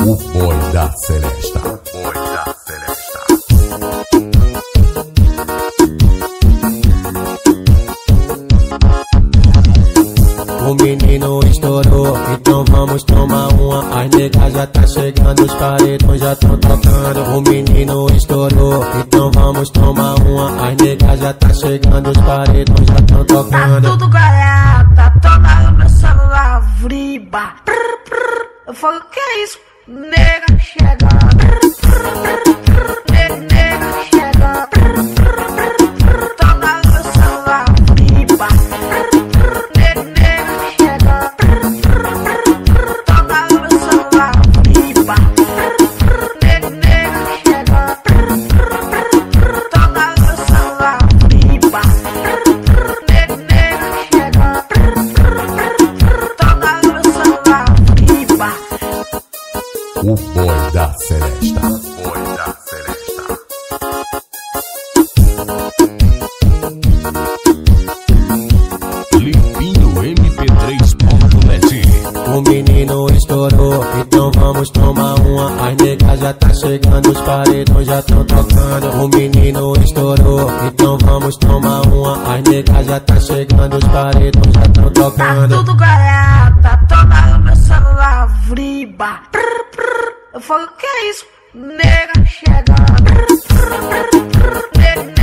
O boi da Celesta. O boi da Celesta. O menino estourou, então vamos tomar uma. As negas já tá chegando, os paredões já tão tocando. O menino estourou, então vamos tomar uma. As negas já tá chegando, os paredões já tão tocando. Tá tudo garata, toda no meu celular, vriba. Eu falo, que é isso? Nega chegando. Nega chegando. Toda no meu celular, vriba. O boi da Celesta. O boi da Celesta. Limpinho MP3.net. O menino estourou, então vamos tomar uma. As negas já tá chegando, os paredões já tão tocando. O menino estourou, então vamos tomar uma. As negas já tá chegando, os paredões já tão Tá tocando. tudo garata, toda no meu celular, vriba. Eu falo, que é isso? Nega chegando.